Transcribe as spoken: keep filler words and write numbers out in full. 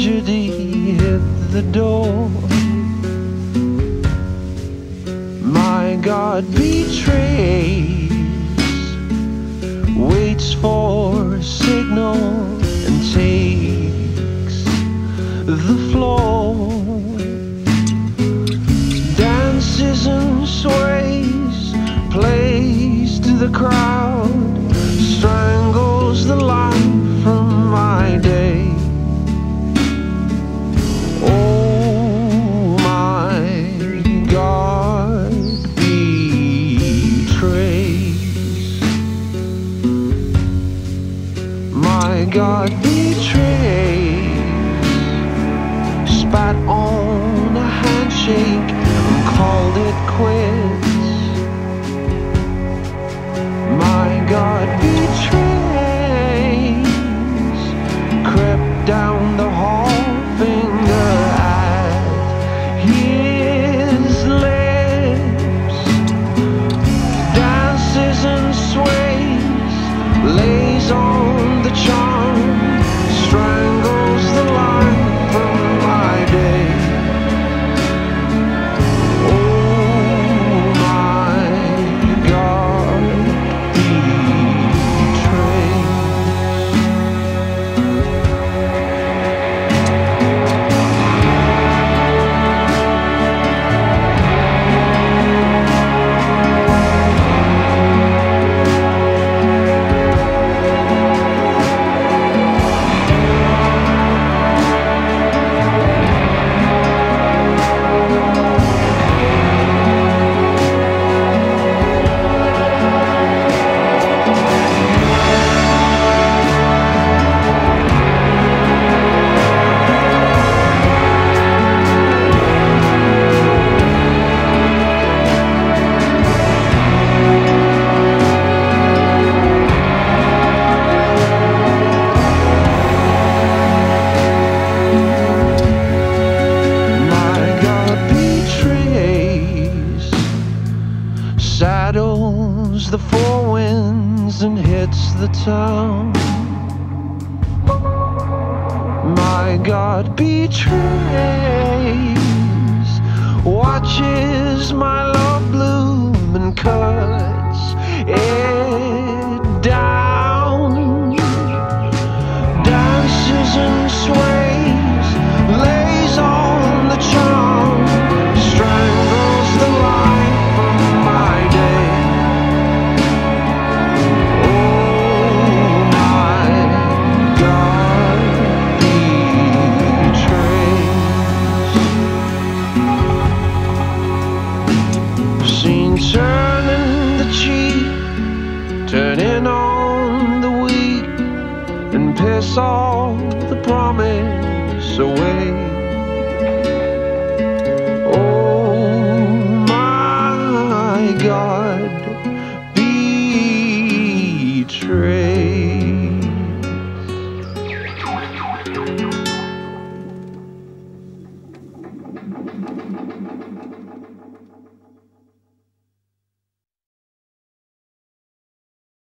tragedy hit the door. My God betrays, waits for a signal and takes the floor. Dances and sways, plays to the crowd, strangles the light from my day. Oh, my God betrays. My God betrays. Spat on a handshake and called it quits. My God betrays. Crept down the hall, finger at his lips. Dances and sways, lays on the charm, strangles the light from my day. Oh, my God betrays. Saddles the four winds and hits the town. My God betrays. Watches my love bloom and cuts it down. Dances and sways, lays on the charm, strangles the light from my day. Oh, my God betrays. Seen turning the cheek, turning on the weak, and piss all the promise away. Oh, my God betrays.